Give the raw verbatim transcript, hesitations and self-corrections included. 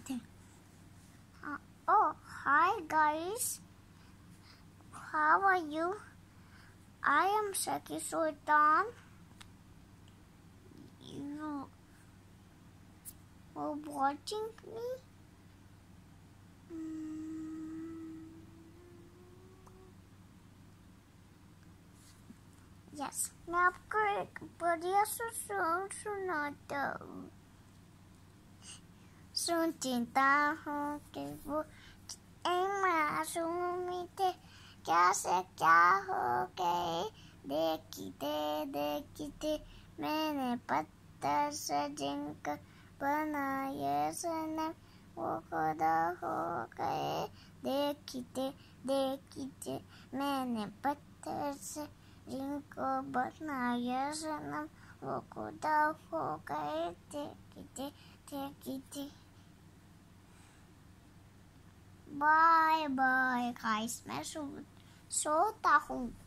थे। Oh, hi guys. How are you? I am Shaki Sultan. You were watching me? Mm. Yes, मैं आपको एक बढ़िया सा सॉन्ग सुनाता हूँ। सुनता हूँ कि वो मासूमी थे, क्या से क्या हो गए। देखते देखते मैंने पत्थर से जिनका बनाया सनम, वो खुदा हो गए। देखते देखते मैंने पत्थर से जिनको बनाया सनम, वो खुदा हो गए। देखते देखते बाय बाय गाइस, मैं सो सोता हूँ।